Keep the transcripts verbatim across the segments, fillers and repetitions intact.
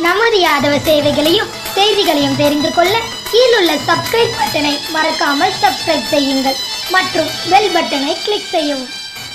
நமது யாதவ சேவைகளையும் செய்திகளையும் தெரிந்து கொள்ள கீழுள்ள சப்ஸ்கிரைப் பட்டனை மறக்காமல் சப்ஸ்கிரைப் செய்யுங்கள் மற்றும் பெல் பட்டனை கிளிக் செய்யவும்.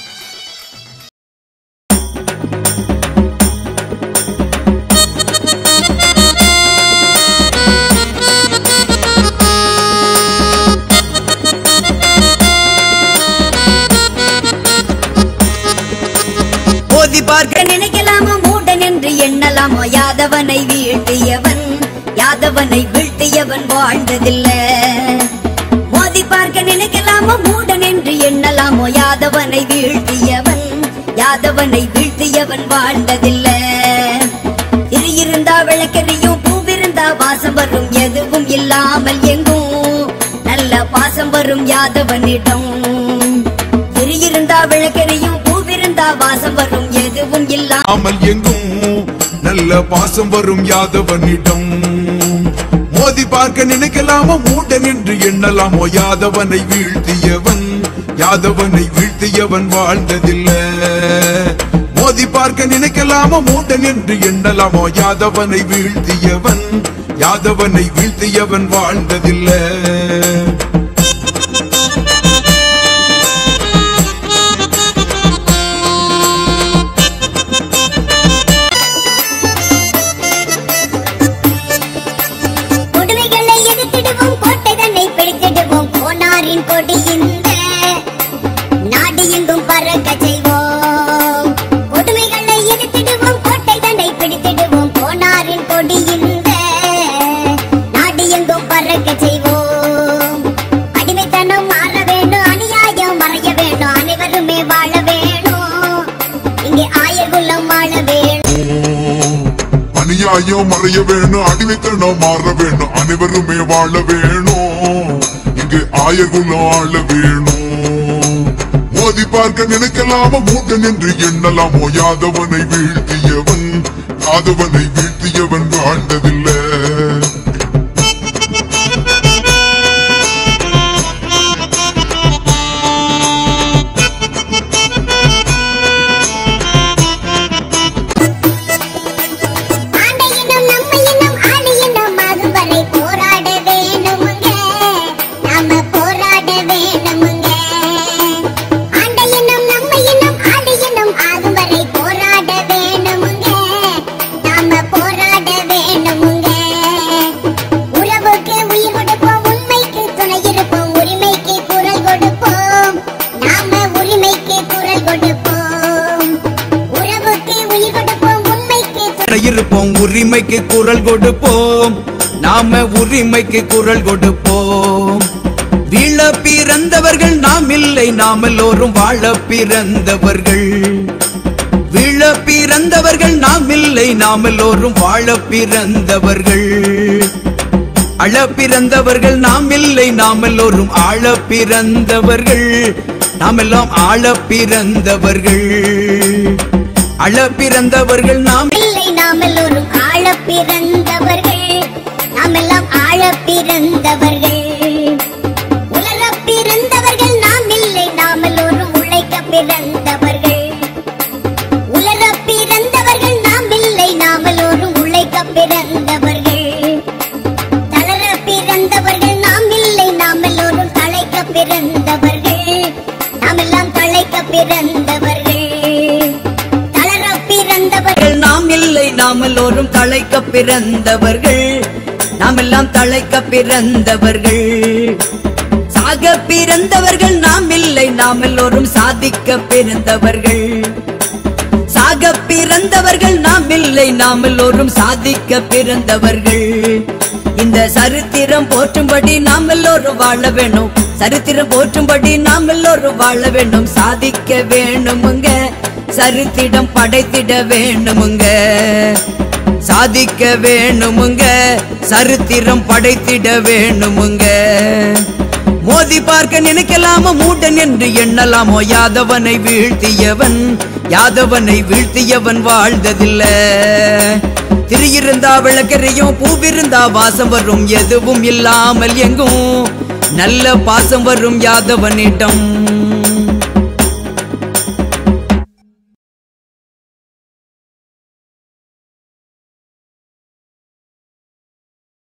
மோதி பார்க்க நினைக்கலாமோ மூடன் என்று எண்ணலாமோ யாதவனை வீழ்த்தியவன் யாதவனை வீழ்த்தியவன் வாழ்ந்ததில்லை. மோதி பார்க்க நினைக்கலாமோ மூடன் என்று எண்ணலாமோ யாதவனை வீழ்த்தியவன் யாதவனை வீழ்த்தியவன் வாழ்ந்ததில்லை. திரி இருந்தா விளக்கெறியும் பூவிருந்தா வாசம் வரும் எதுவும் இல்லாமல் எங்கும் நல்ல பாசம் வரும் யாதவனிடம். திரி இருந்தா விளக்கெறியும் வாசம் வரும் எதுவும் இல்லாமல் எங்கும் நல்ல பாசம் வரும் யாதவனிடம். மோதி பார்க்க நினைக்கலாமோ மூடன் என்று எண்ணலாமோ யாதவனை வீழ்த்தியவன் யாதவனை வீழ்த்தியவன் வாழ்ந்ததில்லை. மோதி பார்க்க நினைக்கலாமோ மூடன் என்று எண்ணலாமோ யாதவனை வீழ்த்தியவன் யாதவனை வீழ்த்தியவன் வாழ்ந்ததில்லை. நாடு எங்கும் பறக்க செய்வோம் கொடுமைகளை எதிர்த்திடுவோம் கோட்டை தன்னை பிடித்திடுவோம் போனாரின் கொடி இந்த நாடு எங்கும் பறக்க செய்வோம். அடிமைத்தனம் மாற வேண்டும் அநியாயம் மறைய வேண்டும் அனைவருமே வாழ வேணும் இங்கே ஆயர்குலம் வாழ வேணும். அநியாயம் மறைய வேணும் அடிமைத்தனம் மாற வேணும் அனைவருமே வாழ வேணும் இங்கு ஆயர்குலம் ஆள வேணும். மோதி பார்க்க நினைக்கலாமோ மூடன் என்று எண்ணலாமோ யாதவனை வீழ்த்தியவன் யாதவனை வீழ்த்தியவன் வாழ்ந்ததில்லை. இருப்போம் உரிமைக்கு குரல் கொடுப்போம் நாம உரிமைக்கு குரல் கொடுப்போம். வீழ பிறந்தவர்கள் நாம் இல்லை நாம் எல்லோரும் வாழ பிறந்தவர்கள். வீழ பிறந்தவர்கள் நாம் இல்லை நாம் எல்லோரும் வாழ பிறந்தவர்கள். அழ பிறந்தவர்கள் நாம் இல்லை நாம் எல்லோரும் ஆழ பிறந்தவர்கள். நாம் எல்லாம் ஆழ பிறந்தவர்கள். அழ பிறந்தவர்கள் நாம் இல்லை நாம் எல்லோரும் ஆழ பிறந்தவர்கள். நாம் எல்லாம் ஆழ பிறந்தவர்கள். உலர பிறந்தவர்கள் நாம் இல்லை நாம் எல்லோரும் உழைக்க பிறந்தவர்கள். உலர பிறந்தவர்கள் நாம் இல்லை நாம் எல்லோரும் உழைக்க பிறந்தவர்கள். தளர பிறந்தவர்கள் நாம் இல்லை நாம் எல்லோரும் தழைக்க பிறந்தவர்கள். நாம் எல்லாம் தழைக்க பிறந்தவர்கள். நாம் இல்லை நாம் எல்லோரும் தழைக்க பிறந்தவர்கள். நாம் எல்லாம் தழைக்க பிறந்தவர்கள். சாக பிறந்தவர்கள் நாம் இல்லை நாம் எல்லோரும் சாதிக்க பிறந்தவர்கள். சாக பிறந்தவர்கள் நாம் இல்லை நாம் எல்லோரும் சாதிக்க பிறந்தவர்கள். இந்த சரித்திரம் போற்றும்படி நாம் எல்லோரும் வாழ வேணும். சரித்திரம் போற்றும்படி நாம் எல்லோரும் வாழ வேண்டும். சாதிக்க வேணுமுங்க சரித்திரம் படைத்திட வேணுமுங்க. சாதிக்க வேணுமுங்க சரித்திரம் படைத்திட வேணுமுங்க. மோதி பார்க்க நினைக்கலாமோ மூடன் என்று எண்ணலாமோ யாதவனை வீழ்த்தியவன் யாதவனை வீழ்த்தியவன் வாழ்ந்ததில்லை. திரியிருந்தா விளக்கெறியும் பூவிருந்தா வாசம் வரும் எதுவும் இல்லாமல் எங்கும் நல்ல பாசம் வரும் யாதவனிடம்.